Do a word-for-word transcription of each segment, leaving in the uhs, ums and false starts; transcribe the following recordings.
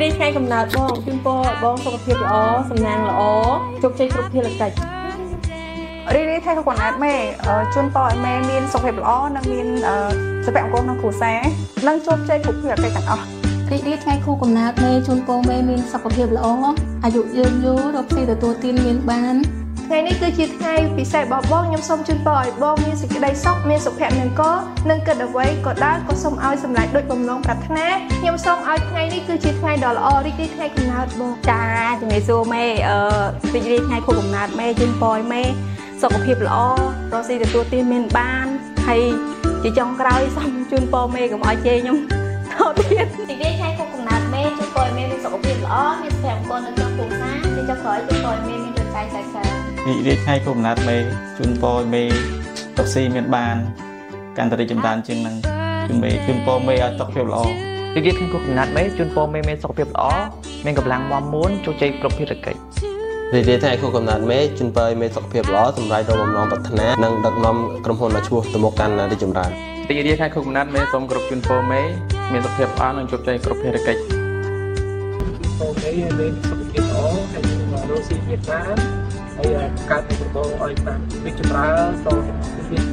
đây khai cầm nát bong chun po bong sọc phiêu lỏ sầm nang lỏ chụp chơi chụp phiêu là cạch đi đi thay quần áo mẹ chun po mẹ miên sọc phiêu lỏ năng miên sẽ bẹo con năng khủ xé năng chụp chơi chụp phiêu cây cạch ọ đi đi thay khu cầm nát mẹ chun po mẹ miên sọc phiêu lỏอายุยืนยูดอกซีแต่ตัวตีนmiên ban ថ្ងៃនេះគឺជាថ្ងៃពិសេសរបស់បងខ្ញុំសូមជូនពរឲ្យបងមានសេចក្តីសុខមានសុភមង្គលនិងគិតអ្វីក៏ដោយក៏សូមឲ្យសម្រេចដូចបំណងប្រាថ្នាខ្ញុំសូមឲ្យថ្ងៃនេះគឺជាថ្ងៃដ៏ល្អរីករាយថ្ងៃកំណើតបងចាជំរាបសួរម៉ែអឺរីករាយថ្ងៃខួបកំណើតម៉ែជូនពរឲ្យម៉ែសុខភាពល្អរកស៊ីទទួលទានមានបានហើយជាចុងក្រោយសូមជូនពរម៉ែកុំឲ្យជេរខ្ញុំថតទៀតរីករាយថ្ងៃខួបកំណើតម៉ែជូនពរឲ្យម៉ែមានសុខភាពល្អមានសុភមង្គលនៅក្នុងគ្រួសារជាចុងក្រោយជូនពរឲ្យម៉ែមានរកាយសាយសារីករាយថ្ងៃខួបកំណើតមេជូនពរមេតុកស៊ីមានបានកាន់តែរីកចម្រើនជាងនឹងជូនមេជូនពរមេឲ្យសុខភាពល្អរីករាយថ្ងៃខួបកំណើតមេជូនពរមេមានសុខភាពល្អមានកម្លាំងមាំមួនជោគជ័យគ្រប់ភារកិច្ចរីករាយថ្ងៃខួបកំណើតមេជូនពរឲ្យមេសុខភាពល្អសម្រាប់ដល់បំណងប្រាថ្នានិងដឹកនាំក្រុមហ៊ុនមកឈ្មោះទៅមុខកាន់រីកចម្រើនរីករាយថ្ងៃខួបកំណើតមេសូមគ្រប់ជូនពរមេមានសុខភាពល្អនិងជោគជ័យគ្រប់ភារកិច្ចពរមេមានសុខភាពល្អហើយនឹងរស់ស៊ីមានបានហើយកើតពីប្រព័ន្ធឲ្យបានវិជ្ជច្រើនតទៅទៀត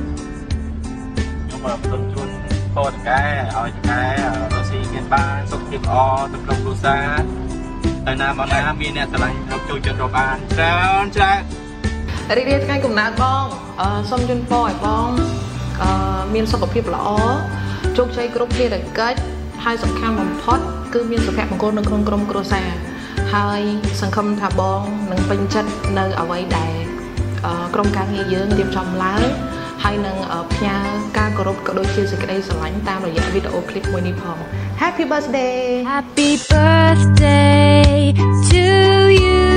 ខ្ញុំបាទសូមជូនពរតកែឲ្យតកែរស់ស៊ីមានបានសុខភាពល្អទៅក្នុងគ្រួសារទៅណាមកណាមានអ្នកស្រឡាញ់គ្រប់ចូលចិត្តរកបានច្រើនច្រើនរីករាយថ្ងៃកំណើតបងសូមជូនពរឲ្យបងមានសុខភាពល្អជោគជ័យគ្រប់ភារកិច្ចហើយសំខាន់បំផុតគឺមានសុភមង្គលនៅក្នុងក្រុមគ្រួសារហើយសង្ឃឹមថាបងនឹងពេញចិត្តនៅអ្វីដែលក្រុមការងារយើងរៀបចំឡើងហើយនឹងផ្ញើការគោរពក៏ដូចជាសេចក្តីស្រឡាញ់តាមរយៈវីដេអូឃ្លីបមួយនេះផង Happy birthday Happy birthday to you